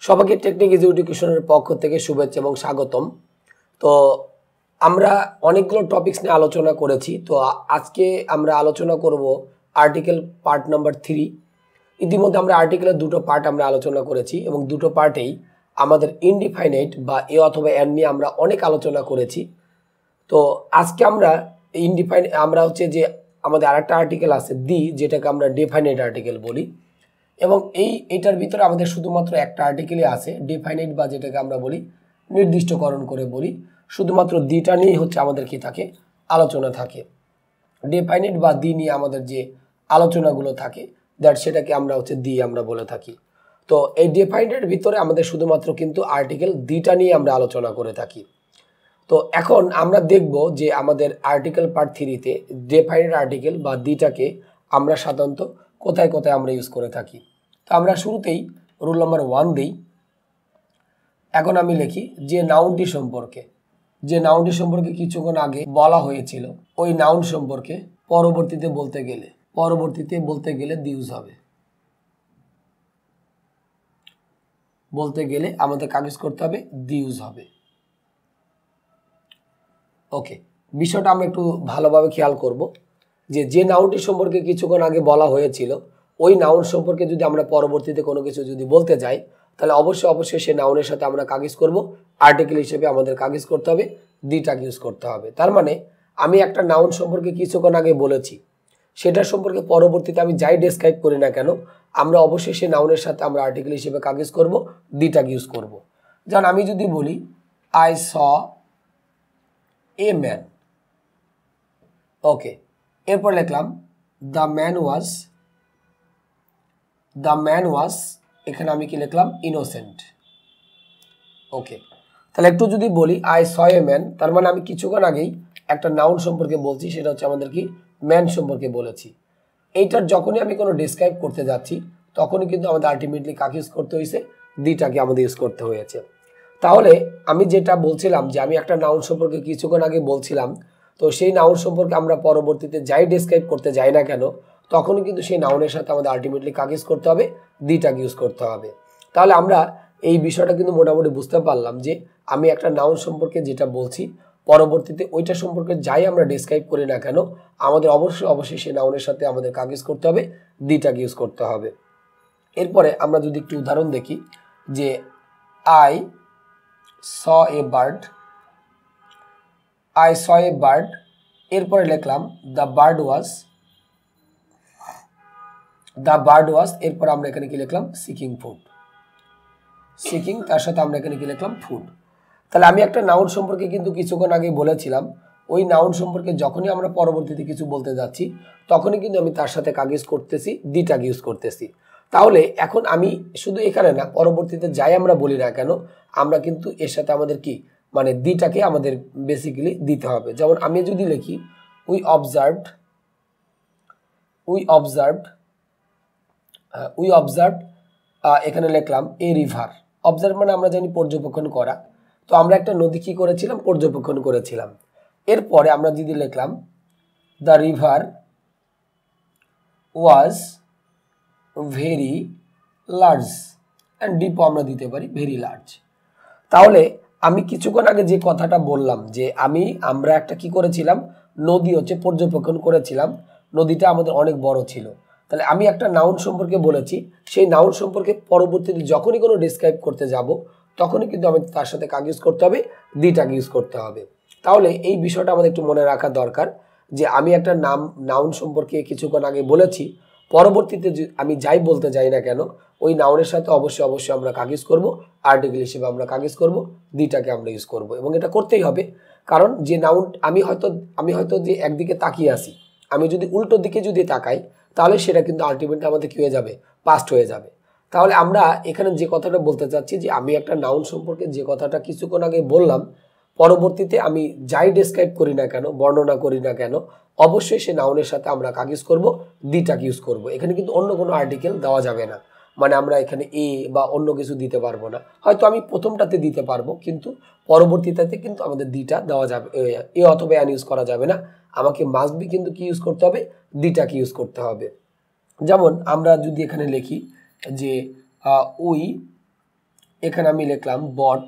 সবাইকে technique easy এডুকেশনের পক্ষ থেকে শুভেচ্ছা এবং স্বাগতম। তো আমরা অনেকগুলো টপিকস নিয়ে আলোচনা করেছি। তো আজকে আমরা আলোচনা করব আর্টিকেল পার্ট নাম্বার 3। ইতিমধ্যে আমরা আর্টিকেলের দুটো পার্ট আমরা আলোচনা করেছি এবং দুটো পার্টেই আমাদের ইনডিফাইনাইট বা এ অথবা এন নিয়ে আমরা অনেক আলোচনা করেছি। তো আজকে আমরা আমরা হচ্ছে যে আমাদের আরেকটা আর্টিকেল আছে দি, যেটাকে আমরা ডিফাইনাইট আর্টিকেল বলি, এবং এইটার ভিতরে আমাদের শুধুমাত্র একটা আর্টিকেলই আছে ডিফাইনাইট বা যেটাকে আমরা বলি নির্দিষ্টকরণ করে বলি। শুধুমাত্র দিটা নিয়েই হচ্ছে আমাদের কি থাকে, আলোচনা থাকে। ডিফাইনাইট বা দি নিয়ে আমাদের যে আলোচনাগুলো থাকে সেটাকে আমরা হচ্ছে দি আমরা বলে থাকি। তো এই ডিফাইনাইটের ভিতরে আমাদের শুধুমাত্র কিন্তু আর্টিকেল দিটা নিয়ে আমরা আলোচনা করে থাকি। তো এখন আমরা দেখব যে আমাদের আর্টিকেল পার্ট 3-তে ডিফাইনাইট আর্টিকেল বা দিটাকে আমরা সাধারণত কোথায় কোথায় আমরা ইউজ করে থাকি। তো আমরা শুরুতেই রুল নাম্বার 1 দিই। এখন আমি লিখি যে নাউনটি সম্পর্কে কিছুক্ষণ আগে বলা হয়েছিল, ওই নাউন সম্পর্কে পরবর্তীতে বলতে গেলে দি ইউজ হবে। বলতে গেলে আমাদের কাগজ করতে হবে, দি ইউজ হবে। ওকে, বিষয়টা আমরা একটু ভালোভাবে খেয়াল করব যে নাউনটি সম্পর্কে কিছুক্ষণ আগে বলা হয়েছিল, ওই নাউন সম্পর্কে যদি আমরা পরবর্তীতে কোনো কিছু যদি বলতে যাই, তাহলে অবশ্যই সেই নাউনের সাথে আমরা কাগজ করব। আর্টিকেল হিসেবে আমাদের কাগজ করতে হবে, দিটাকে ইউজ করতে হবে। তার মানে আমি একটা নাউন সম্পর্কে কিছুক্ষণ আগে বলেছি, সেটা সম্পর্কে পরবর্তীতে আমি যাই ডেসক্রাইব করি না কেন, আমরা অবশ্যই সেই নাউনের সাথে আমরা আর্টিকেল হিসেবে কাগজ করব, দিটাকে ইউজ করব। যেমন আমি যদি বলি আই স এ ম্যান, ওকে, এরপর লিখলাম দ্য ম্যান ওয়াজ, এখানে আমি কি লিখলাম, ইনোসেন্ট। ওকে, তাহলে একটু যদি বলি আই স এ ম্যান, তার মানে আমি কিছুক্ষণ আগেই একটা নাউন সম্পর্কে বলছি, সেটা হচ্ছে আমাদের কি ম্যান সম্পর্কে বলেছি। এইটার যখনই আমি কোনো ডিসক্রাইব করতে যাচ্ছি, তখনই কিন্তু আমাদের আলটিমেটলি কাকে ইউজ করতে হয়েছে, দিটাকে আমাদের ইউজ করতে হয়েছে। তাহলে আমি যেটা বলছিলাম যে আমি একটা নাউন সম্পর্কে কিছুক্ষণ আগে বলছিলাম, তো সেই নাউন সম্পর্কে আমরা পরবর্তীতে যাই ডেসক্রাইব করতে যাই না কেন, তখনই কিন্তু সেই নাউনের সাথে আমাদের আলটিমেটলি কাকে ইউজ করতে হবে, দিটাকে ইউজ করতে হবে। তাহলে আমরা এই বিষয়টা কিন্তু মোটামুটি বুঝতে পারলাম যে আমি একটা নাউন সম্পর্কে যেটা বলছি, পরবর্তীতে ওইটা সম্পর্কে যাই আমরা ডেসক্রাইব করি না কেন, আমাদের অবশ্যই সেই নাউনের সাথে আমাদের কাকে ইউজ করতে হবে, দিটাকে ইউজ করতে হবে। এরপরে আমরা যদি একটু উদাহরণ দেখি যে আই স এ বার্ড, এরপরে লিখলাম দ্য বার্ড ওয়াজ, এরপর আমরা এখানে কি লিখলাম, সিকিং, তার সাথে আমরা এখানে কি লিখলাম, ফুড। তাহলে আমি একটা নাউন সম্পর্কে কিন্তু কিছুক্ষণ আগে বলেছিলাম, ওই নাউন সম্পর্কে যখনই আমরা পরবর্তীতে কিছু বলতে যাচ্ছি, তখনই কিন্তু আমি তার সাথে কাকে ইউজ করতেছি, দিটাকে ইউজ করতেছি। তাহলে এখন আমি শুধু এখানে না, পরবর্তীতে যাই আমরা বলি না কেন, আমরা কিন্তু এর সাথে আমাদের কি মানে দিটাকে আমাদের বেসিক্যালি দিতে হবে। যেমন আমি যদি লিখি উই অবজার্ভড, এখানে লিখলাম এ রিভার। অবজার্ভ মানে আমরা জানি পর্যবেক্ষণ করা, তো আমরা একটা নদী কি করেছিলাম, পর্যবেক্ষণ করেছিলাম। এরপরে আমরা যদি লিখলাম the river was very large, and ডিপও আমরা দিতে পারি ভেরি লার্জ। তাহলে আমি কিছুক্ষণ আগে যে কথাটা বললাম যে আমরা একটা কি করেছিলাম, নদী হচ্ছে পর্যবেক্ষণ করেছিলাম, নদীটা আমাদের অনেক বড় ছিল। তাহলে আমি একটা নাউন সম্পর্কে বলেছি, সেই নাউন সম্পর্কে পরবর্তীতে যখনই কোনো ডিসক্রাইব করতে যাব, তখনই কিন্তু আমাদের তার সাথে কাকে ইউজ করতে হবে, দিটাকে ইউজ করতে হবে। তাহলে এই বিষয়টা আমাদের একটু মনে রাখা দরকার যে আমি একটা নাউন সম্পর্কে কিছুক্ষণ আগে বলেছি, পরবর্তীতে আমি যাই বলতে যাই না কেন, ওই নাউনের সাথে অবশ্যই আমরা কাকে ইউজ করবো, আর্টিকেল হিসেবে আমরা কাকে ইউজ করবো, দিটাকে আমরা ইউজ করব। এবং এটা করতেই হবে, কারণ যে নাউন আমি হয়তো যে একদিকে তাকিয়ে আসি, আমি যদি উল্টো দিকে যদি তাকাই, তাহলে সেটা কিন্তু আলটিমেটলি আমাদের কি হয়ে যাবে, পাস্ট হয়ে যাবে। তাহলে আমরা এখানে যে কথাটা বলতে চাচ্ছি যে আমি একটা নাউন সম্পর্কে যে কথাটা কিছুক্ষণ আগে বললাম, পরবর্তীতে আমি যাই ডেসক্রাইব করি না কেন, বর্ণনা করি না কেন, অবশ্যই সেই নাউনের সাথে আমরা কাকে ইউজ করবো, দিটাকে ইউজ করব। এখানে কিন্তু অন্য কোনো আর্টিকেল দেওয়া যাবে না, মানে আমরা এখানে এ বা অন্য কিছু দিতে পারবো না। হয়তো আমি প্রথমটাতে দিতে পারবো, কিন্তু পরবর্তীটাতে কিন্তু আমাদের দিটা দেওয়া যাবে, এ অথবা অ্যান ইউজ করা যাবে না। আমাকে মাস্ট বি কিন্তু কি ইউজ করতে হবে, দিটাকে ইউজ করতে হবে। যেমন আমরা যদি এখানে লিখি যে উই এখানে আমি লিখলাম বট,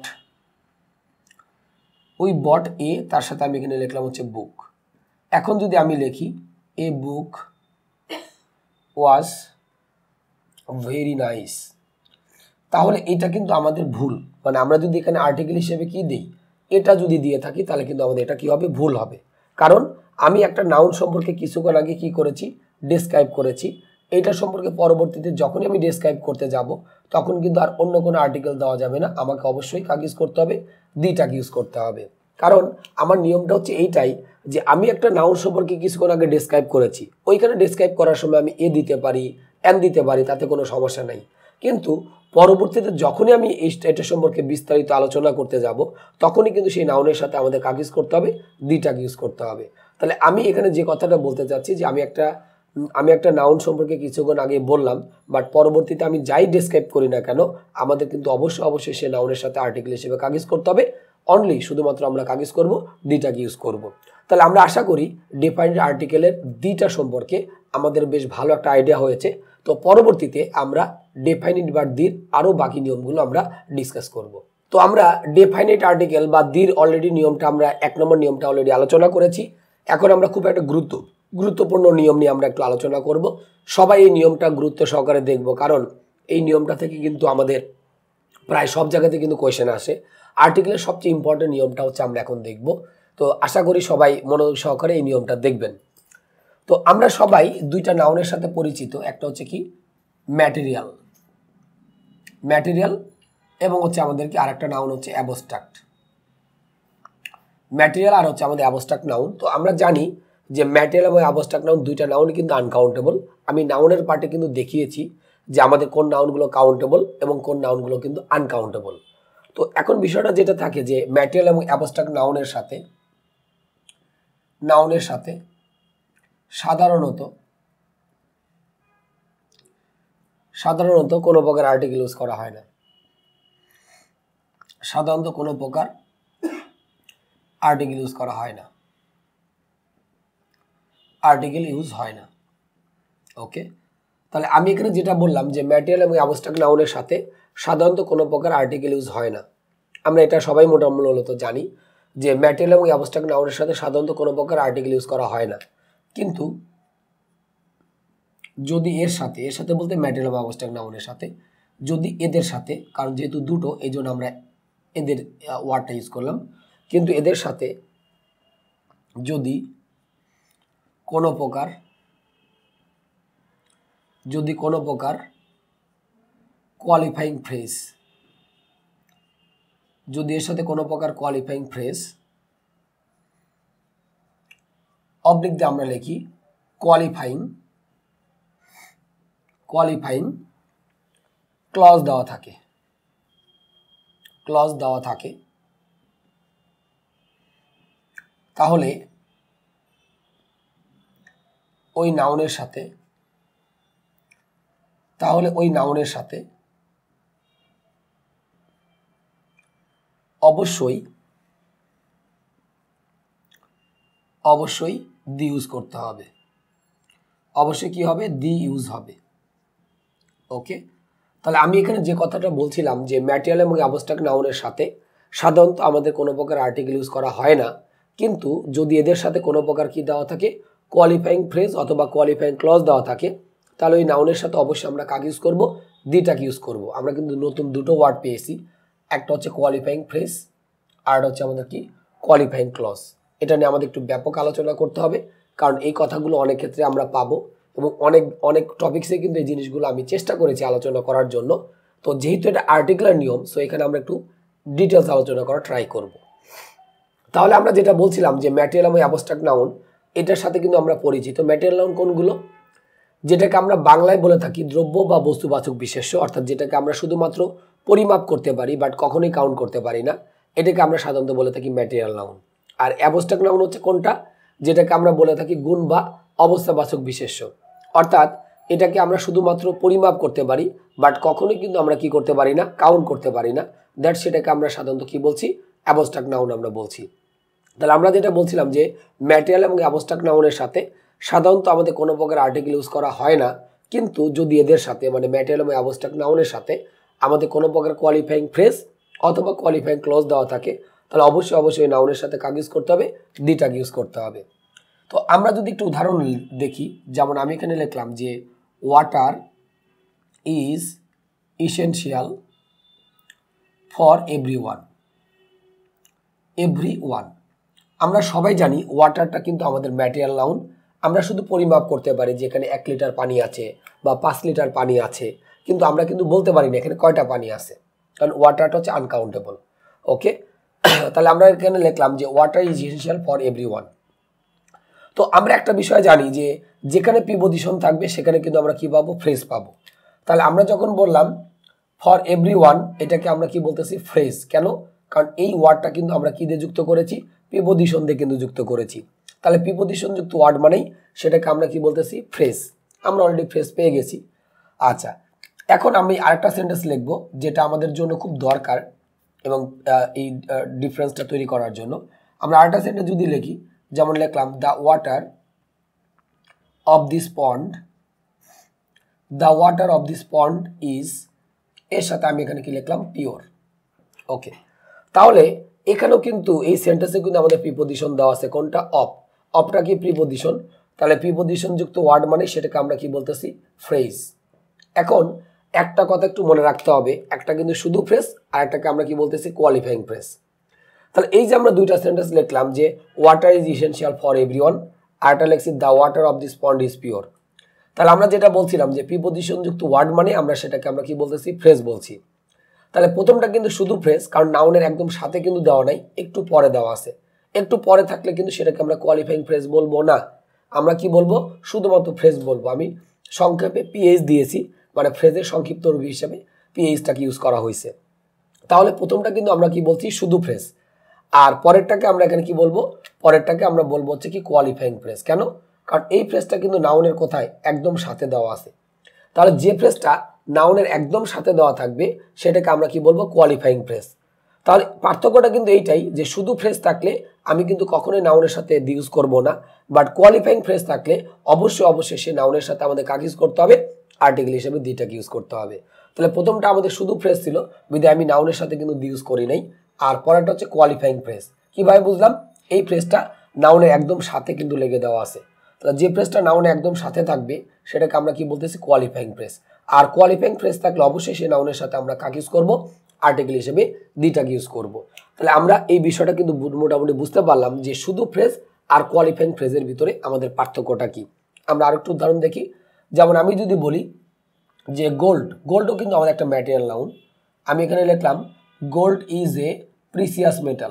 ওই বট এ, তার সাথে আমি এখানে লিখলাম হচ্ছে বুক। এখন যদি আমি লিখি এ বুক ওয়াজ ভেরি নাইস, তাহলে এটা কিন্তু আমাদের ভুল। মানে আমরা যদি এখানে আর্টিকেল হিসেবে কি দিই, এটা যদি দিয়ে থাকি, তাহলে কিন্তু আমাদের এটা কি হবে, ভুল হবে। কারণ আমি একটা নাউন সম্পর্কে কিছুক্ষণ আগে কি করেছি, ডেসক্রাইব করেছি। এইটা সম্পর্কে পরবর্তীতে যখনই আমি ডেসক্রাইব করতে যাব, তখন কিন্তু আর অন্য কোনো আর্টিকেল দেওয়া যাবে না, আমাকে অবশ্যই কাকে ইউজ করতে হবে, দিটাকে ইউজ করতে হবে। কারণ আমার নিয়মটা হচ্ছে এইটাই যে আমি একটা নাউন সম্পর্কে কিছুক্ষণ আগে ডেসক্রাইব করেছি, ওইখানে ডেসক্রাইব করার সময় আমি এ দিতে পারি, এন দিতে পারি, তাতে কোনো সমস্যা নাই। কিন্তু পরবর্তীতে যখনই আমি এটা সম্পর্কে বিস্তারিত আলোচনা করতে যাব, তখনই কিন্তু সেই নাউনের সাথে আমাদের কাকে ইউজ করতে হবে, দিটাকে ইউজ করতে হবে। তাহলে আমি এখানে যে কথাটা বলতে চাচ্ছি যে আমি একটা নাউন সম্পর্কে কিছুক্ষণ আগে বললাম, বাট পরবর্তীতে আমি যাই ডেসক্রাইব করি না কেন, আমাদের কিন্তু অবশ্যই সেই নাউনের সাথে আর্টিকেল হিসেবে কাকে ইউজ করতে হবে, অনলি শুধুমাত্র আমরা কাকে ইউজ করব, দিটাকে ইউজ করব। তাহলে আমরা আশা করি ডিফাইন্ড আর্টিকেলের দিটা সম্পর্কে আমাদের বেশ ভালো একটা আইডিয়া হয়েছে। তো পরবর্তীতে আমরা ডেফাইনিট বা দির আরও বাকি নিয়মগুলো আমরা ডিসকাস করব। তো আমরা ডেফাইনিট আর্টিকেল বা দির অলরেডি নিয়মটা আমরা 1 নম্বর নিয়মটা অলরেডি আলোচনা করেছি। এখন আমরা খুব একটা গুরুত্বপূর্ণ নিয়ম নিয়ে আমরা একটু আলোচনা করব। সবাই এই নিয়মটা গুরুত্ব সহকারে দেখব, কারণ এই নিয়মটা থেকে কিন্তু আমাদের প্রায় সব জায়গাতে কিন্তু কোয়েশ্চেন আসে। আর্টিকেলের সবচেয়ে ইম্পর্টেন্ট নিয়মটা হচ্ছে আমরা এখন দেখব। তো আশা করি সবাই মনোযোগ সহকারে এই নিয়মটা দেখবেন। তো আমরা সবাই দুইটা নাউনের সাথে পরিচিত, একটা হচ্ছে কি ম্যাটেরিয়াল এবং হচ্ছে আমাদের কি আরেকটা নাউন হচ্ছে অ্যাবস্ট্রাক্ট। ম্যাটেরিয়াল আর হচ্ছে আমাদের অ্যাবস্ট্রাক্ট নাউন। তো আমরা জানি যে ম্যাটেরিয়াল এবং অ্যাবস্ট্রাক্ট নাউন দুইটা নাউন কিন্তু আনকাউন্টেবল। আমি নাউনের পার্টে কিন্তু দেখিয়েছি যে আমাদের কোন নাউনগুলো কাউন্টেবল এবং কোন নাউনগুলো কিন্তু আনকাউন্টেবল। তো এখন বিষয়টা যেটা থাকে যে ম্যাটেরিয়াল এবং অ্যাবস্ট্রাক্ট নাউনের সাথে সাধারণত কোনো প্রকার আর্টিকেল ইউজ করা হয় না। সাধারণত কোনো প্রকার আর্টিকেল ইউজ হয় না। ওকে, তাহলে আমি এখানে যেটা বললাম যে ম্যাটেরিয়াল এবং অ্যাবস্ট্রাক্ট নাউনের সাথে সাধারণত কোনো প্রকার আর্টিকেল ইউজ হয় না। আমরা এটা সবাই মোটামুটি জানি যে ম্যাটেরিয়াল এবং অ্যাবস্ট্রাক্ট নাউনের সাথে সাধারণত কোনো প্রকার আর্টিকেল ইউজ করা হয় না। কিন্তু যদি এর সাথে বলতে ম্যাটেরিয়াল এবং অ্যাবস্ট্রাক্ট নাউনের সাথে, যদি এদের সাথে, কারণ যেহেতু দুটো এই জন্য আমরা এদের ওয়ার্ডটা ইউজ করলাম, কিন্তু এদের সাথে যদি কোনো প্রকার কোয়ালিফাইং ফ্রেজ, যদি এর সাথে কোনো প্রকার কোয়ালিফাইং ফ্রেজ অবলিক দিয়ে আমরা লিখি কোয়ালিফাইং ক্লজ দেওয়া থাকে, তাহলে ওই নাউনের সাথে অবশ্যই দি ইউজ করতে হবে। অবশ্যই কি হবে, দি ইউজ হবে। ওকে, তাহলে আমি এখানে যে কথাটা বলছিলাম যে ম্যাটেরিয়াল এবং অ্যাবস্ট্রাক্ট নাউনের সাথে সাধারণত আমাদের কোনো প্রকার আর্টিকেল ইউজ করা হয় না, কিন্তু যদি এদের সাথে কোনো প্রকার কি দেওয়া থাকে, কোয়ালিফাইং ফ্রেজ অথবা কোয়ালিফাইং ক্লজ দেওয়া থাকে, তাহলে ওই নাউনের সাথে অবশ্যই আমরা কাকে ইউজ করব, দিটাকে ইউজ করব। আমরা কিন্তু নতুন দুটো ওয়ার্ড পেয়েছি, একটা হচ্ছে কোয়ালিফাইং ফ্রেজ আর হচ্ছে আমাদের কি কোয়ালিফাইং ক্লজ। এটা নিয়ে আমাদের একটু ব্যাপক আলোচনা করতে হবে, কারণ এই কথাগুলো অনেক ক্ষেত্রে আমরা পাবো এবং অনেক টপিক্সে কিন্তু এই জিনিসগুলো আমি চেষ্টা করেছি আলোচনা করার জন্য। তো যেহেতু এটা আর্টিকুলার নিয়ম, সো এখানে আমরা একটু ডিটেলস আলোচনা করা ট্রাই করব। তাহলে আমরা যেটা বলছিলাম যে ম্যাটেরিয়াল এবং অ্যাবস্ট্রাক্ট নাউন, এটার সাথে কিন্তু আমরা পরিচিত। ম্যাটেরিয়াল নাউন কোনগুলো, যেটাকে আমরা বাংলায় বলে থাকি দ্রব্য বা বস্তুবাচক বিশেষ্য, অর্থাৎ যেটাকে আমরা শুধুমাত্র পরিমাপ করতে পারি বাট কখনোই কাউন্ট করতে পারি না, এটাকে আমরা সাধারণত বলে থাকি ম্যাটেরিয়াল নাউন। আর অ্যাবস্ট্রাক্ট নাউন হচ্ছে কোনটা, যেটাকে আমরা বলে থাকি গুণ বা অবস্থাবাচক বিশেষ্য, অর্থাৎ এটাকে আমরা শুধুমাত্র পরিমাপ করতে পারি বাট কখনোই কিন্তু আমরা কি করতে পারি না, কাউন্ট করতে পারি না। দ্যাট সেটাকে আমরা সাধারণত কি বলছি, অ্যাবস্ট্রাক্ট নাউন আমরা বলছি। তাহলে আমরা যেটা বলছিলাম যে ম্যাটেরিয়াল এবং অ্যাবস্ট্রাক্ট নাউনের সাথে সাধারণত আমাদের কোনো প্রকার আর্টিকেল ইউজ করা হয় না, কিন্তু যদি এদের সাথে মানে ম্যাটেরিয়াল এবং অ্যাবস্ট্রাক্ট নাউনের সাথে আমাদের কোনো প্রকার কোয়ালিফাইং ফ্রেজ অথবা কোয়ালিফাইং ক্লজ দেওয়া থাকে, তাহলে অবশ্যই নাউনের সাথে কাকে ইউজ করতে হবে, দিটাকে ইউজ করতে হবে। তো আমরা যদি একটু উদাহরণ দেখি, যেমন আমি এখানে লিখলাম যে water is essential for everyone. আমরা সবাই জানি ওয়াটারটা কিন্তু আমাদের ম্যাটেরিয়াল নাউন। আমরা শুধু পরিমাপ করতে পারি যে এখানে 1 লিটার পানি আছে বা 5 লিটার পানি আছে, কিন্তু আমরা কিন্তু বলতে পারি না এখানে কয়টা পানি আছে, কারণ ওয়াটারটা হচ্ছে আনকাউন্টেবল। ওকে, তাহলে আমরা এখানে লিখলাম যে water is essential for everyone. তো আমরা একটা বিষয় জানি যে যেখানে প্রিপজিশন থাকবে সেখানে কিন্তু আমরা কি পাবো, ফ্রেজ পাবো। তাহলে আমরা যখন বললাম ফর এভরিওয়ান, এটাকে আমরা কি বলতেছি, ফ্রেজ। কেন? কারণ এই ওয়ার্ডটা কিন্তু আমরা কি দিয়ে যুক্ত করেছি, প্রিপজিশন দিয়ে কিন্তু যুক্ত করেছি। তাহলে প্রিপজিশন যুক্ত ওয়ার্ড মানেই সেটাকে আমরা কি বলতেছি, ফ্রেজ। আমরা অলরেডি ফ্রেজ পেয়ে গেছি। আচ্ছা, এখন আমি আরেকটা সেন্টেন্স লিখব যেটা আমাদের জন্য খুব দরকার এবং এই ডিফারেন্সটা তৈরি করার জন্য। আমরা আরেকটা সেন্টেন্স যদি লিখি, যেমন লিখলাম the water of this pond is, এর সাথে আমি এখানে কি লিখলাম, পিওর। ওকে, তাহলে এখানেও কিন্তু এই সেন্টেন্সে কিন্তু আমাদের প্রিপজিশন দেওয়া আছে, কোনটা, অফ। অফটা কি প্রিপজিশন, তাহলে প্রিপজিশন যুক্ত ওয়ার্ড মানে সেটাকে আমরা কি বলতেছি, ফ্রেজ। এখন একটা কথা একটু মনে রাখতে হবে, একটা কিন্তু শুধু ফ্রেজ আর একটাকে আমরা কি বলতেছি, কোয়ালিফাইং ফ্রেজ। তাহলে এই যে আমরা দুইটা সেন্টেন্স লিখলাম যে water is essential for everyone, আর একটা লিখছি the water of this pond is pure. তাহলে আমরা যেটা বলছিলাম যে প্রিপজিশন যুক্ত ওয়ার্ড মানে আমরা সেটাকে আমরা কি বলতেছি, ফ্রেজ বলছি। তাহলে প্রথমটা কিন্তু শুধু ফ্রেজ, কারণ নাউনের একদম সাথে কিন্তু দেওয়া নাই, একটু পরে দেওয়া আছে। একটু পরে থাকলে কিন্তু সেটাকে আমরা কোয়ালিফাইং ফ্রেজ বলবো না, আমরা কি বলবো, শুধুমাত্র ফ্রেজ বলবো। আমি সংক্ষেপে পিএইচ দিয়েছি, মানে ফ্রেজের সংক্ষিপ্ত রূপ হিসেবে পিএইচটাকে ইউজ করা হয়েছে। তাহলে প্রথমটা কিন্তু আমরা কি বলছি, শুধু ফ্রেজ। আর পরেরটাকে আমরা এখানে কি বলবো, পরেরটাকে আমরা বলবো হচ্ছে কি কোয়ালিফাইং ফ্রেজ। কেন? কারণ এই ফ্রেজটা কিন্তু নাউনের কোথায়, একদম সাথে দেওয়া আছে। তাহলে যে ফ্রেজটা নাউনের একদম সাথে দেওয়া থাকবে সেটাকে আমরা কি বলবো, কোয়ালিফাইং ফ্রেজ। তাহলে পার্থক্যটা কিন্তু এইটাই যে শুধু ফ্রেজ থাকলে আমি কিন্তু কখনোই নাউনের সাথে ইউজ করব না, বাট কোয়ালিফাইং ফ্রেজ থাকলে অবশ্যই সে নাউনের সাথে আমাদের কাকে ইউজ করতে হবে, আর্টিকেল হিসেবে দিটাকে ইউজ করতে হবে। তাহলে প্রথমটা আমাদের শুধু ফ্রেজ ছিল, বিধায় আমি নাউনের সাথে কিন্তু ইউজ করি নাই। আর পরেরটা হচ্ছে কোয়ালিফাইং ফ্রেজ। কিভাবে বুঝলাম, এই ফ্রেজটা নাউনের একদম সাথে কিন্তু লেগে দেওয়া আছে। তাহলে যে ফ্রেজটা নাউনের একদম সাথে থাকবে সেটাকে আমরা কি বলতেছি, কোয়ালিফাইং ফ্রেজ। আর কোয়ালিফাইং ফ্রেজ থাকলে অবশ্যই সেই নাউনের সাথে আমরা কাকে ইউজ করব, আর্টিকেল হিসেবে দিটাকে ইউজ করব। তাহলে আমরা এই বিষয়টা কিন্তু মোটামুটি বুঝতে পারলাম যে শুধু ফ্রেজ আর কোয়ালিফাইং ফ্রেজের ভিতরে আমাদের পার্থক্যটা কি। আমরা আরেকটু উদাহরণ দেখি, যেমন আমি যদি বলি যে গোল্ডও কিন্তু আমাদের একটা ম্যাটেরিয়াল নাউন। আমি এখানে লিখলাম gold is a precious metal.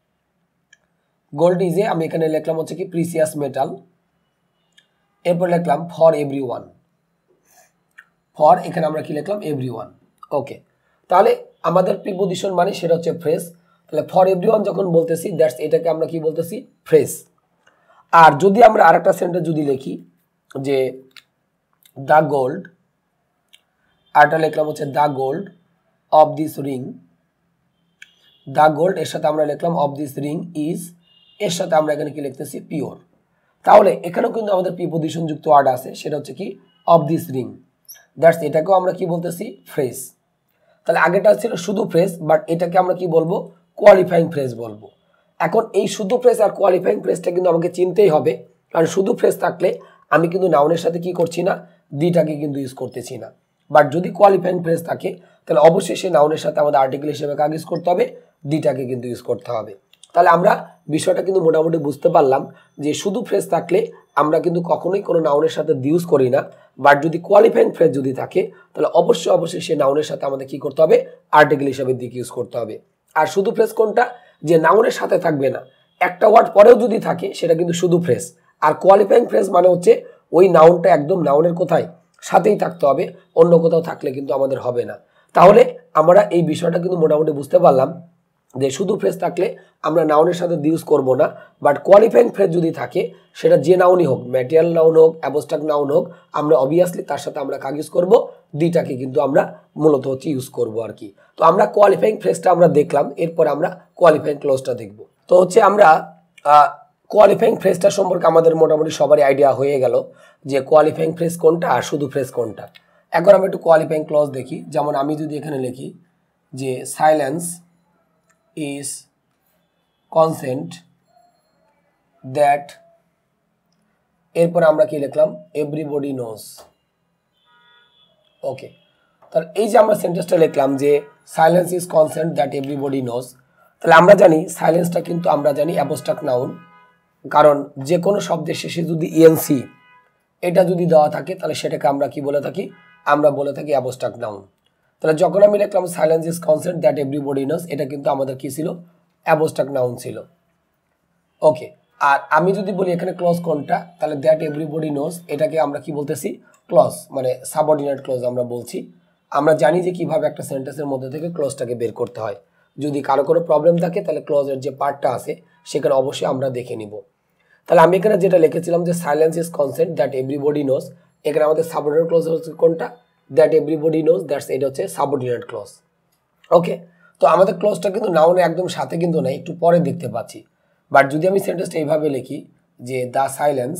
আমি এখানে লিখলাম হচ্ছে কি প্রিসিয়াস মেটাল। এরপর লিখলাম ফর এভরিওয়ান। এখানে আমরা কি লিখলাম, এভরিওয়ান। ওকে, তাহলে আমাদের প্রিপজিশন মানে সেটা হচ্ছে ফ্রেজ। তাহলে ফর এভরিওয়ান যখন বলতেছি দ্যাটস, এটাকে আমরা কি বলতেছি, ফ্রেজ। আর যদি আমরা আরেকটা সেন্টেন্স যদি লিখি যে দ্য গোল্ড, আরেকটা লিখলাম হচ্ছে the gold of this ring. The gold এর সাথে আমরা লিখলাম অফ দিস রিং ইজ, এর সাথে আমরা এখানে কি লিখতেছি, পিওর। তাহলে এখানেও কিন্তু আমাদের প্রিপজিশন যুক্ত ওয়ার্ড আছে, সেটা হচ্ছে কি অফ দিস রিং, দ্যাটস, এটাকেও আমরা কি বলতেছি, ফ্রেজ। তাহলে আগেটা ছিল শুধু ফ্রেজ, বাট এটাকে আমরা কি বলবো, কোয়ালিফাইং ফ্রেজ বলবো। এখন এই শুধু ফ্রেজ আর কোয়ালিফাইং ফ্রেজটা কিন্তু আমাকে চিনতেই হবে, কারণ শুধু ফ্রেজ থাকলে আমি কিন্তু নাউনের সাথে কি করছি না, দিটাকে কিন্তু ইউজ করতেছি না। বাট যদি কোয়ালিফাইং ফ্রেজ থাকে তাহলে অবশ্যই সেই নাউনের সাথে আমাদের আর্টিকেল হিসেবে কাকে ইউজ করতে হবে, দিটাকে কিন্তু ইউজ করতে হবে। তাহলে আমরা বিষয়টা কিন্তু মোটামুটি বুঝতে পারলাম যে শুধু ফ্রেজ থাকলে আমরা কিন্তু কখনোই কোনো নাউনের সাথে ইউজ করি না, বাট যদি কোয়ালিফাইং ফ্রেজ যদি থাকে তাহলে অবশ্যই সেই নাউনের সাথে আমাদের কি করতে হবে, আর্টিকেল হিসেবে দিকে ইউজ করতে হবে। আর শুধু ফ্রেজ কোনটা, যে নাউনের সাথে থাকবে না, একটা ওয়ার্ড পরেও যদি থাকে সেটা কিন্তু শুধু ফ্রেজ। আর কোয়ালিফাইং ফ্রেজ মানে হচ্ছে ওই নাউনটা একদম নাউনের কোথায়, সাথেই থাকতে হবে, অন্য কোথাও থাকলে কিন্তু আমাদের হবে না। তাহলে আমরা এই বিষয়টা কিন্তু মোটামুটি বুঝতে পারলাম যে শুধু ফ্রেজ থাকলে আমরা নাউনের সাথে ইউজ করব না, বাট কোয়ালিফাইং ফ্রেজ যদি থাকে সেটা যে নাউনই হোক, ম্যাটেরিয়াল নাউন হোক, অ্যাবস্ট্রাক্ট নাউন হোক, আমরা অবভিয়াসলি তার সাথে আমরা কাকে ইউজ করব, দিটাকে কিন্তু আমরা মূলত হচ্ছে ইউজ করব আর কি। তো আমরা কোয়ালিফাইং ফ্রেজটা আমরা দেখলাম, এরপর আমরা কোয়ালিফাইং ক্লজটা দেখব। তো হচ্ছে আমরা কোয়ালিফাইং ফ্রেজটা সম্পর্কে আমাদের মোটামুটি সবারই আইডিয়া হয়ে গেল যে কোয়ালিফাইং ফ্রেজ কোনটা আর শুধু ফ্রেজ কোনটা। এখন আমরা একটু কোয়ালিফাইং ক্লজ দেখি। যেমন আমি যদি এখানে লিখি যে সাইলেন্স ইজ কনসেন্ট দ্যাট, এরপর আমরা কি লিখলাম এভরিবডি নোজ। ওকে, তাহলে এই যে আমরা সেন্টেন্সটা লিখলাম যে silence is consent that everybody knows, তাহলে আমরা জানি সাইলেন্সটা কিন্তু আমরা জানি অ্যাবস্ট্রাক্ট নাউন, কারণ যে কোনো শব্দের শেষে যদি ইএনসি এটা যদি দেওয়া থাকে তাহলে সেটাকে আমরা কি বলে থাকি, আমরা বলে থাকি অ্যাবস্ট্রাক্ট নাউন। তাহলে যখন আমি লিখলাম silence is consent that everybody knows, এটা কিন্তু আমাদের কি ছিল, অ্যাবস্ট্রাক্ট নাউন ছিল। ওকে, আর আমি যদি বলি এখানে ক্লজ কোনটা, তাহলে দ্যাট এভরিবডি নোজ এটাকে আমরা কি বলতেছি, ক্লজ মানে সাবঅর্ডিনেট ক্লজ আমরা বলছি। আমরা জানি যে কিভাবে একটা সেন্টেন্সের মধ্যে থেকে ক্লজটাকে বের করতে হয়। যদি কারো কোনো প্রবলেম থাকে তাহলে ক্লজের যে পার্টটা আছে সেখানে অবশ্যই আমরা দেখে নিব। তাহলে আমি এখানে যেটা লিখেছিলাম যে silence is consent that everybody knows, এখানে আমাদের সাবঅর্ডিনেট ক্লজ হচ্ছে কোনটা, দ্যাট এভরিবডি নোজ, দ্যাটস এটা হচ্ছে সাবঅর্ডিনেট ক্লজ। ওকে, তো আমাদের ক্লজটা কিন্তু নাউনে একদম সাথে কিন্তু নাই, একটু পরে দেখতে পাচ্ছি। বাট যদি আমি সেন্টেন্সটা এইভাবে লিখি যে the silence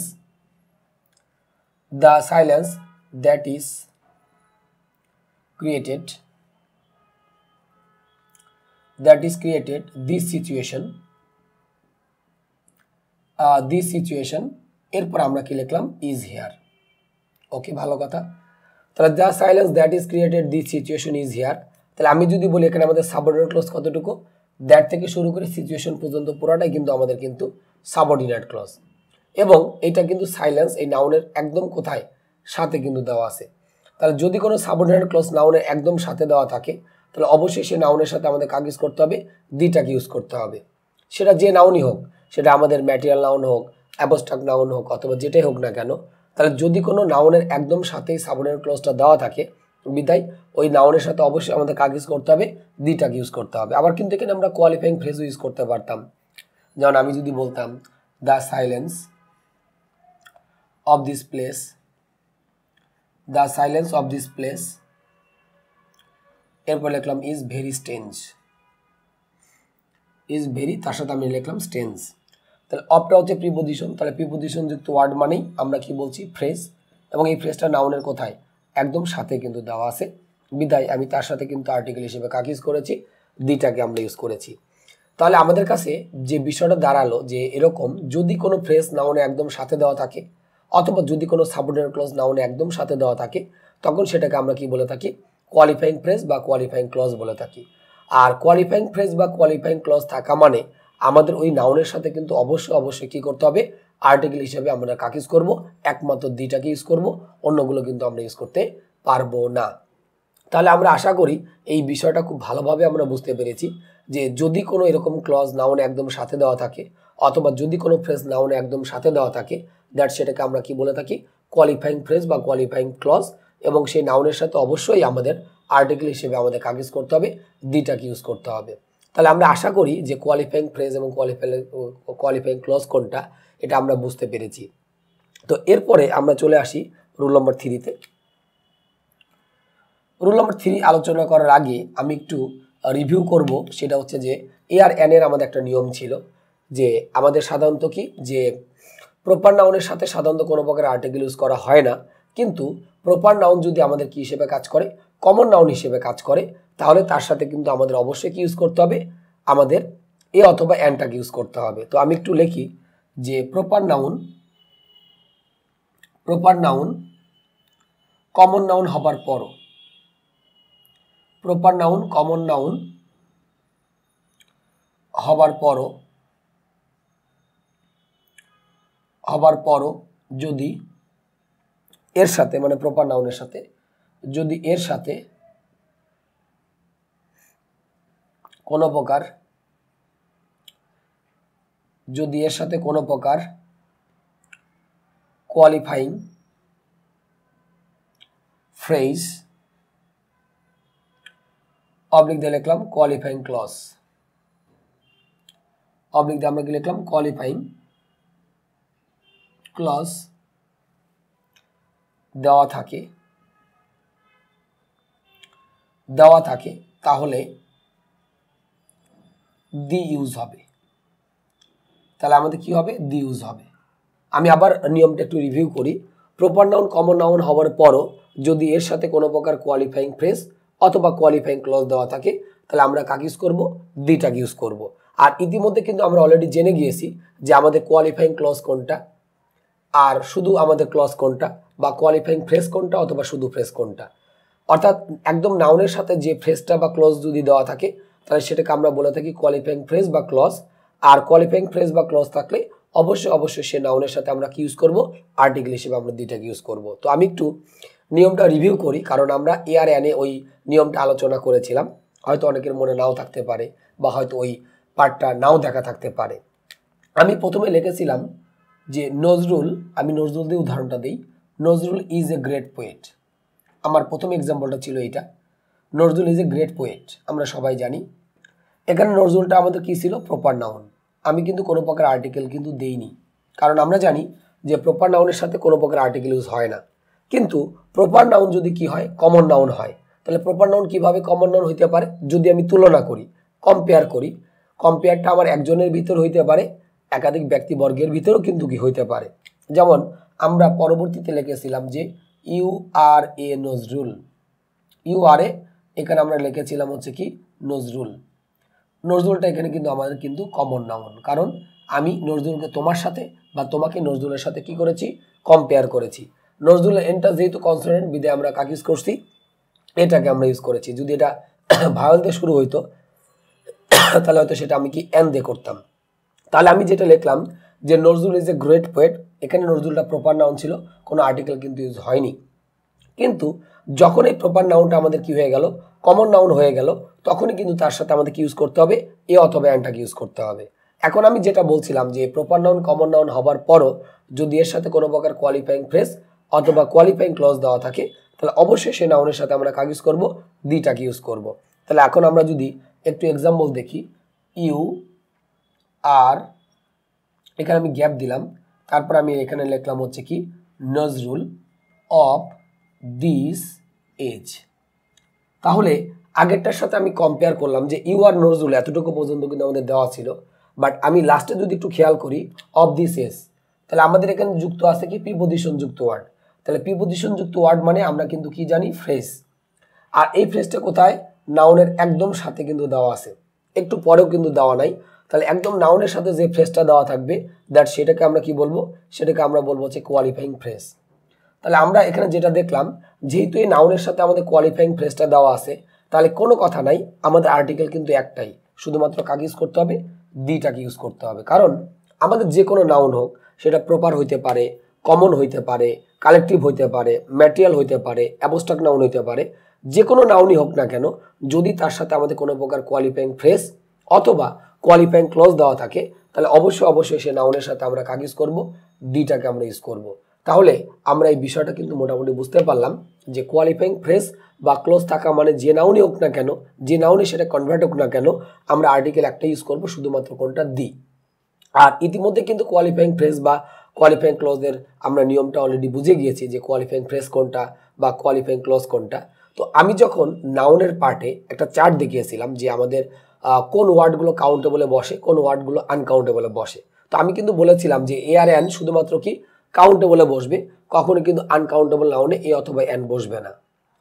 that is created this situation, এরপর আমরা কি লিখলাম ইজ হিয়ার। ওকে, ভালো কথা। তাহলে the silence that is created this situation is here, তাহলে আমি যদি বলি এখানে আমাদের সাবঅর্ডিনেট ক্লজ কতটুকু, দ্যাট থেকে শুরু করে সিচুয়েশন পর্যন্ত পুরোটাই কিন্তু আমাদের কিন্তু সাবঅর্ডিনেট ক্লজ, এবং এটা কিন্তু সাইলেন্স এই নাউনের একদম কোথায়, সাথে কিন্তু দেওয়া আছে। তাহলে যদি কোনো সাবঅর্ডিনেট ক্লজ নাউনের একদম সাথে দেওয়া থাকে তাহলে অবশ্যই সেই নাউনের সাথে আমাদের কাজ ইউজ করতে হবে, দিটাকে ইউজ করতে হবে। সেটা যে নাউনই হোক, সেটা আমাদের ম্যাটেরিয়াল নাউন হোক, অ্যাবস্ট্রাক্ট নাউন হোক, অথবা যেটাই হোক না কেন, তাহলে যদি কোনো নাউনের একদম সাথেই সাবঅর্ডিনেট ক্লজটা দেওয়া থাকে বিদায় ওই নাউনের সাথে অবশ্যই আমাদের কাজ ইউজ করতে হবে, দিটাকে ইউজ করতে হবে। আবার কিন্তু এখানে আমরা কোয়ালিফাইং ফ্রেজও ইউজ করতে পারতাম। যেমন আমি যদি বলতাম the silence of this place, এরপর লিখলাম is very strange, is very তার সাথে আমি লিখলাম স্ট্রেঞ্জ। তাহলে অফটা হচ্ছে প্রিপোজিশন, তাহলে প্রিপোজিশন যুক্ত ওয়ার্ড মানেই আমরা কি বলছি, ফ্রেজ, এবং এই ফ্রেজটা নাউনের কোথায়, একদম সাথে কিন্তু দেওয়া আছে বিদায় আমি তার সাথে কিন্তু আর্টিকেল হিসেবে কাকে ইউজ করেছি, দিটাকে আমরা ইউজ করেছি। তাহলে আমাদের কাছে যে বিষয়টা দাঁড়ালো যে এরকম যদি কোনো ফ্রেজ নাউনে একদম সাথে দেওয়া থাকে, অথবা যদি কোনো সাবঅর্ডিনেট ক্লজ নাউনে একদম সাথে দেওয়া থাকে, তখন সেটাকে আমরা কি বলে থাকি, কোয়ালিফাইং ফ্রেজ বা কোয়ালিফাইং ক্লজ বলে থাকি। আর কোয়ালিফাইং ফ্রেজ বা কোয়ালিফাইং ক্লজ থাকা মানে আমাদের ওই নাউনের সাথে কিন্তু অবশ্যই কি করতে হবে, আর্টিকেল হিসেবে আমরা কাকে ইউজ করবো, একমাত্র দিটাকে ইউজ করব, অন্যগুলো কিন্তু আমরা ইউজ করতে পারবো না। তাহলে আমরা আশা করি এই বিষয়টা খুব ভালোভাবে আমরা বুঝতে পেরেছি যে যদি কোনো এরকম ক্লজ নাউনে একদম সাথে দেওয়া থাকে, অথবা যদি কোনো ফ্রেজ নাউনে একদম সাথে দেওয়া থাকে, দ্যাট সেটাকে আমরা কি বলে থাকি, কোয়ালিফাইং ফ্রেজ বা কোয়ালিফাইং ক্লজ, এবং সেই নাউনের সাথে অবশ্যই আমাদের আর্টিকেল হিসেবে আমাদের কাকে ইউজ করতে হবে, দিটাকে ইউজ করতে হবে। তাহলে আমরা আশা করি যে কোয়ালিফাইং ফ্রেজ এবং কোয়ালিফাইং ক্লজ কোনটা এটা আমরা বুঝতে পেরেছি। তো এরপরে আমরা চলে আসি রুল নম্বর 3-তে। রুল নম্বর 3 আলোচনা করার আগে আমি একটু রিভিউ করব, সেটা হচ্ছে যে এ আর এন এর আমাদের একটা নিয়ম ছিল যে আমাদের সাধারণত কি যে প্রপার নাউনের সাথে সাধারণত কোনো প্রকার আর্টিকেল ইউজ করা হয় না, কিন্তু প্রপার নাউন যদি আমাদের কি হিসেবে কাজ করে, কমন নাউন হিসেবে কাজ করে, তাহলে তার সাথে কিন্তু আমাদের অবশ্যই কি ইউজ করতে হবে, আমাদের এ অথবা এনটাকে ইউজ করতে হবে। তো আমি একটু লিখি যে প্রপার নাউন কমন নাউন হবার পরও, প্রপার নাউন কমন নাউন হবার পরও যদি এর সাথে মানে প্রপার নাউনের সাথে যদি এর সাথে কোনো প্রকার কোয়ালিফাইং ফ্রেজ অবলিক দিয়ে লিখলাম কোয়ালিফাইং ক্লজ, অবলিক দিয়ে আমরা কি লিখলাম কোয়ালিফাইং ক্লজ দেওয়া থাকে তাহলে দি ইউজ হবে। তাহলে আমাদের কি হবে, দি ইউজ হবে। আমি আবার নিয়মটা একটু রিভিউ করি। প্রপার নাউন কমন নাউন হওয়ার পরও যদি এর সাথে কোনো প্রকার কোয়ালিফাইং ফ্রেজ অথবা কোয়ালিফাইং ক্লজ দেওয়া থাকে তাহলে আমরা কাকে ইউজ করব, দিটাকে ইউজ করব। আর ইতিমধ্যে কিন্তু আমরা অলরেডি জেনে গিয়েছি যে আমাদের কোয়ালিফাইং ক্লজ কোনটা আর শুধু আমাদের ক্লজ কোনটা, বা কোয়ালিফাইং ফ্রেজ কোনটা অথবা শুধু ফ্রেজ কোনটা। অর্থাৎ একদম নাউনের সাথে যে ফ্রেজটা বা ক্লজ যদি দেওয়া থাকে তাহলে সেটাকে আমরা বলে থাকি কোয়ালিফাইং ফ্রেজ বা ক্লজ। আর কোয়ালিফাইং ফ্রেজ বা ক্লজ থাকলে অবশ্যই সে নাউনের সাথে আমরা কি ইউজ করব, আর্টিকেল হিসেবে আমরা দিটাকে ইউজ করব। তো আমি একটু নিয়মটা রিভিউ করি, কারণ আমরা এআর এনে ওই নিয়মটা আলোচনা করেছিলাম, হয়তো অনেকের মনে নাও থাকতে পারে বা হয়তো ওই পার্টটা নাও দেখা থাকতে পারে। আমি প্রথমে লিখেছিলাম যে নজরুল, আমি নজরুল দিয়ে উদাহরণটা দিই, Nazrul is a great poet. আমার প্রথম এক্সাম্পলটা ছিল এইটা, Nazrul is a great poet. আমরা সবাই জানি এখানে নজরুলটা আমাদের কি ছিল, প্রপার নাউন। আমি কিন্তু কোনো প্রকার আর্টিকেল কিন্তু দেইনি, কারণ আমরা জানি যে প্রপার নাউনের সাথে কোনো প্রকার আর্টিকেল ইউজ হয় না। কিন্তু প্রপার নাউন যদি কি হয়, কমন নাউন হয়, তাহলে প্রপার নাউন কিভাবে কমন নাউন হইতে পারে, যদি আমি তুলনা করি, কম্পেয়ার করি, কম্পেয়ারটা আমার একজনের ভিতর হইতে পারে, একাধিক ব্যক্তিবর্গের ভিতরেও কিন্তু কি হইতে পারে। যেমন আমরা পরবর্তীতে লিখেছিলাম যে you are a Nazrul, you are a, এখানে আমরা লিখেছিলাম হচ্ছে কি নজরুল। নজরুলটা এখানে কিন্তু আমাদের কিন্তু কমন নাউন, কারণ আমি নজরুলকে তোমার সাথে বা তোমাকে নজরুলের সাথে কি করেছি, কম্পেয়ার করেছি। নজরুলের এনটা যেহেতু কনসোনেন্ট বিদায় আমরা কাকে ইউজ করছি, এটাকে আমরা ইউজ করেছি। যদি এটা ভাওয়েল দিয়ে শুরু হইতো তাহলে হয়তো সেটা আমি কি এন দিয়ে করতাম। তাহলে আমি যেটা লিখলাম যে Nazrul is a great poet, এখানে নজরুলটা প্রপার নাউন ছিল, কোনো আর্টিকেল কিন্তু ইউজ হয়নি। কিন্তু যখন এই প্রপার নাউনটা আমাদের কি হয়ে গেল, কমন নাউন হয়ে গেল, তখনই কিন্তু তার সাথে আমাদের কি ইউজ করতে হবে, এ অথবা অ্যানটাকে ইউজ করতে হবে। এখন আমি যেটা বলছিলাম যে প্রপার নাউন কমন নাউন হবার পরও যদি এর সাথে কোনো প্রকার কোয়ালিফাইং ফ্রেজ অথবা কোয়ালিফাইং ক্লজ দেওয়া থাকে তাহলে অবশ্যই সেই নাউনের সাথে আমরা কাকে ইউজ করব, দিটাকে ইউজ করব। তাহলে এখন আমরা যদি একটু এক্সাম্পল দেখি, ইউ আর, এখানে আমি গ্যাপ দিলাম, তারপর আমি এখানে লিখলাম হচ্ছে কি নজরুল অফ দিস এজ। তাহলে আগেরটার সাথে আমি কম্পেয়ার করলাম যে ইউ আর নজরুল এতটুকু পর্যন্ত কিন্তু আমাদের দেওয়া ছিল, বাট আমি লাস্টে যদি একটু খেয়াল করি অফ দিস এজ, তাহলে আমাদের এখানে যুক্ত আছে কি প্রিপোজিশন যুক্ত ওয়ার্ড। তাহলে প্রিপোজিশন যুক্ত ওয়ার্ড মানে আমরা কিন্তু কি জানি, ফ্রেজ। আর এই ফ্রেজটা কোথায়, নাউনের একদম সাথে কিন্তু দেওয়া আছে, একটু পরেও কিন্তু দেওয়া নাই। তাহলে একদম নাউনের সাথে যে ফ্রেজটা দেওয়া থাকবে দ্যাট সেটাকে আমরা কি বলবো, সেটাকে আমরা বলবো হচ্ছে কোয়ালিফাইং ফ্রেজ। তাহলে আমরা এখানে যেটা দেখলাম, যেহেতু এই নাউনের সাথে আমাদের কোয়ালিফাইং ফ্রেজটা দেওয়া আছে, তাহলে কোনো কথা নাই, আমাদের আর্টিকেল কিন্তু একটাই, শুধুমাত্র কাকে ইউজ করতে হবে, দিটাকে ইউজ করতে হবে। কারণ আমাদের যে কোনো নাউন হোক সেটা প্রপার হইতে পারে, কমন হইতে পারে, কালেকটিভ হইতে পারে, ম্যাটেরিয়াল হইতে পারে, অ্যাবস্ট্রাক্ট নাউন হইতে পারে, যে কোনো নাউনই হোক না কেন, যদি তার সাথে আমাদের কোনো প্রকার কোয়ালিফাইং ফ্রেজ অথবা কোয়ালিফাইং ক্লজ দেওয়া থাকে তাহলে অবশ্যই সে নাউনের সাথে আমরা কাকে ইউজ করবো, দিটাকে আমরা ইউজ করব। তাহলে আমরা এই বিষয়টা কিন্তু মোটামুটি বুঝতে পারলাম যে কোয়ালিফাইং ফ্রেজ বা ক্লোজ থাকা মানে যে নাউনই হোক না কেন, যে নাউনই সেটা কনভার্ট হোক না কেন, আমরা আর্টিকেল একটা ইউজ করব, শুধুমাত্র কোনটা, দি। আর ইতিমধ্যে কিন্তু কোয়ালিফাইং ফ্রেজ বা কোয়ালিফাইং ক্লজের আমরা নিয়মটা অলরেডি বুঝে গিয়েছি যে কোয়ালিফাইং ফ্রেজ কোনটা বা কোয়ালিফাইং ক্লজ কোনটা। তো আমি যখন নাউনের পার্টে একটা চার্ট দেখিয়েছিলাম যে আমাদের কোন ওয়ার্ডগুলো কাউন্টেবলে বসে, কোন ওয়ার্ডগুলো আনকাউন্টেবলে বসে, তো আমি কিন্তু বলেছিলাম যে এ আর এন শুধুমাত্র কি কাউন্টেবলে বসবে, কখনো কিন্তু আনকাউন্টেবল নাউনে এ অথবা এন বসবে না।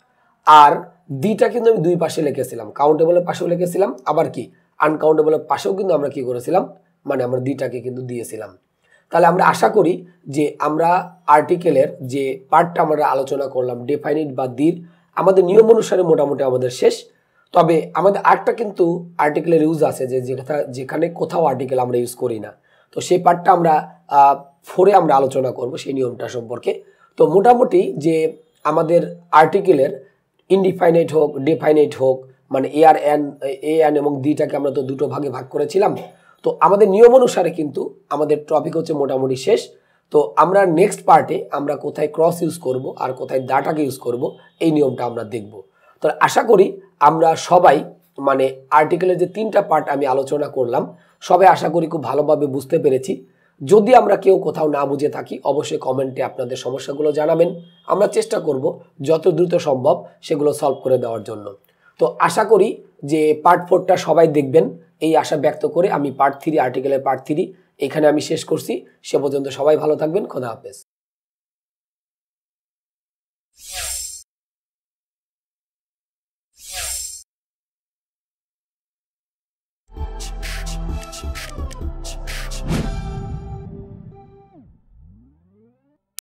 আর দিটা কিন্তু আমি দুই পাশে লিখেছিলাম, কাউন্টেবলের পাশেও লিখেছিলাম, আবার কি আনকাউন্টেবলের পাশেও কিন্তু আমরা কি করেছিলাম, মানে আমরা দিটাকে কিন্তু দিয়েছিলাম। তাহলে আমরা আশা করি যে আমরা আর্টিকেলের যে পার্টটা আমরা আলোচনা করলাম ডেফাইনিট বা দির, আমাদের নিয়ম অনুসারে মোটামুটি আমাদের শেষ। তবে আমাদের আরেকটা কিন্তু আর্টিকেলের ইউজ আছে যে যেখানে কোথাও আর্টিকেল আমরা ইউজ করি না, তো সেই পার্টটা আমরা ফোরে আমরা আলোচনা করব সেই নিয়মটা সম্পর্কে। তো মোটামুটি যে আমাদের আর্টিকেলের ইনডিফাইনাইট হোক ডেফাইনাইট হোক, মানে এ আর এন, এ এন এবং দিটাকে আমরা তো দুটো ভাগে ভাগ করেছিলাম। তো আমাদের নিয়ম অনুসারে কিন্তু আমাদের টপিক হচ্ছে মোটামুটি শেষ। তো আমরা নেক্সট পার্টে আমরা কোথায় ক্রস ইউজ করব আর কোথায় দাটাকে ইউজ করব এই নিয়মটা আমরা দেখব। তো আশা করি আমরা সবাই মানে আর্টিকেলের যে তিনটা পার্ট আমি আলোচনা করলাম সবাই আশা করি খুব ভালোভাবে বুঝতে পেরেছি। যদি আমরা কেউ কোথাও না বুঝে থাকি অবশ্যই কমেন্টে আপনাদের সমস্যাগুলো জানাবেন, আমরা চেষ্টা করব যত দ্রুত সম্ভব সেগুলো সলভ করে দেওয়ার জন্য। তো আশা করি যে পার্ট 4টা সবাই দেখবেন, এই আশা ব্যক্ত করে আমি পার্ট 3 আর্টিকেলের পার্ট 3 এখানে আমি শেষ করছি। সে পর্যন্ত সবাই ভালো থাকবেন, খোদা হাফেজ।